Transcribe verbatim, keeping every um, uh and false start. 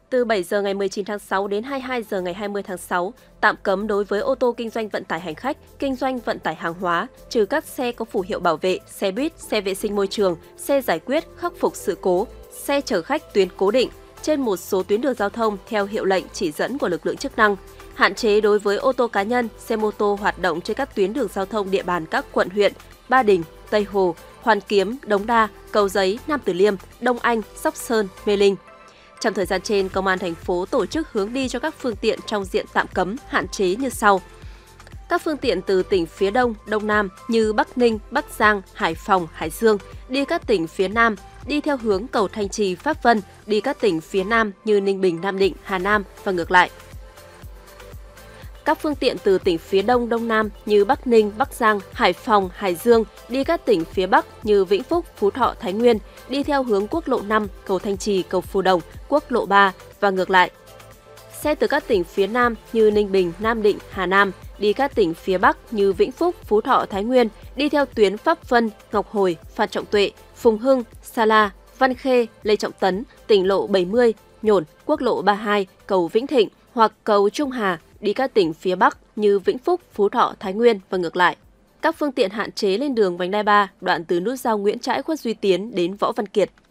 Từ bảy giờ ngày mười chín tháng sáu đến hai mươi hai giờ ngày hai mươi tháng sáu, tạm cấm đối với ô tô kinh doanh vận tải hành khách, kinh doanh vận tải hàng hóa, trừ các xe có phù hiệu bảo vệ, xe buýt, xe vệ sinh môi trường, xe giải quyết, khắc phục sự cố, xe chở khách tuyến cố định trên một số tuyến đường giao thông theo hiệu lệnh chỉ dẫn của lực lượng chức năng. Hạn chế đối với ô tô cá nhân, xe mô tô hoạt động trên các tuyến đường giao thông địa bàn các quận huyện Ba Đình, Tây Hồ, Hoàn Kiếm, Đống Đa, Cầu Giấy, Nam Từ Liêm, Đông Anh, Sóc Sơn, Mê Linh. Trong thời gian trên, Công an thành phố tổ chức hướng đi cho các phương tiện trong diện tạm cấm, hạn chế như sau. Các phương tiện từ tỉnh phía Đông, Đông Nam như Bắc Ninh, Bắc Giang, Hải Phòng, Hải Dương đi các tỉnh phía Nam, đi theo hướng cầu Thanh Trì, Pháp Vân, đi các tỉnh phía Nam như Ninh Bình, Nam Định, Hà Nam và ngược lại. Các phương tiện từ tỉnh phía Đông, Đông Nam như Bắc Ninh, Bắc Giang, Hải Phòng, Hải Dương đi các tỉnh phía Bắc như Vĩnh Phúc, Phú Thọ, Thái Nguyên đi theo hướng quốc lộ năm, cầu Thanh Trì, cầu Phù Đồng, quốc lộ ba và ngược lại. Xe từ các tỉnh phía Nam như Ninh Bình, Nam Định, Hà Nam đi các tỉnh phía Bắc như Vĩnh Phúc, Phú Thọ, Thái Nguyên đi theo tuyến Pháp Vân, Ngọc Hồi, Phan Trọng Tuệ, Phùng Hưng, Sa La, Văn Khê, Lê Trọng Tấn, tỉnh lộ bảy mươi, Nhổn, quốc lộ ba mươi hai, cầu Vĩnh Thịnh hoặc cầu Trung Hà đi các tỉnh phía Bắc như Vĩnh Phúc, Phú Thọ, Thái Nguyên và ngược lại. Các phương tiện hạn chế lên đường vành đai ba đoạn từ nút giao Nguyễn Trãi, Khuất Duy Tiến đến Võ Văn Kiệt.